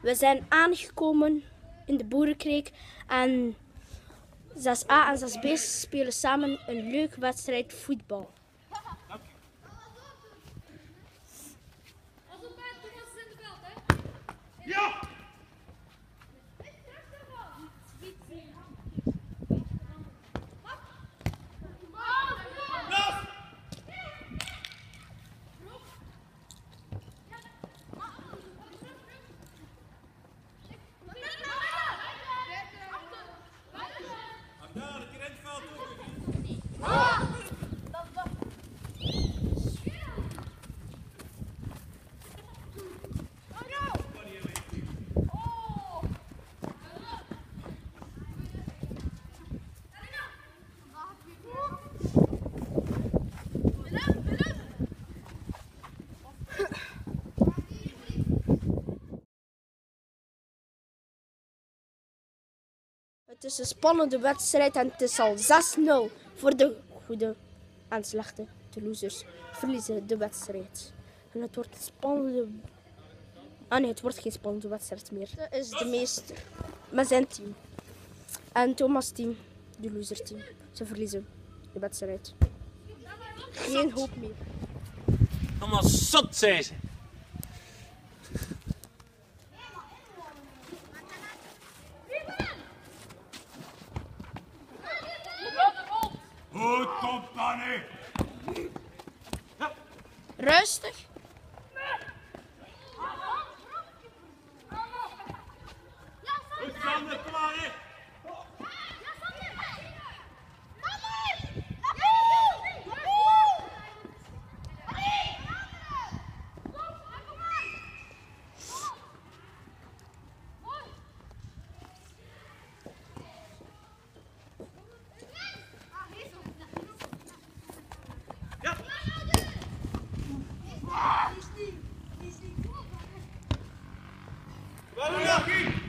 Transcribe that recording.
We zijn aangekomen in de Boerenkreek en 6A en 6B spelen samen een leuke wedstrijd voetbal. Ja! Het is een spannende wedstrijd en het is al 6-0 voor de goede en slechte. De losers verliezen de wedstrijd. En het wordt een spannende... het wordt geen spannende wedstrijd meer. Dat is de meester met zijn team. En Thomas' team, de loser team. Ze verliezen de wedstrijd. Geen hoop meer. Allemaal zot zijn ze. Goed, compagnie! Rustig. Goed, Sander, kom maar in! Wel, Jackie!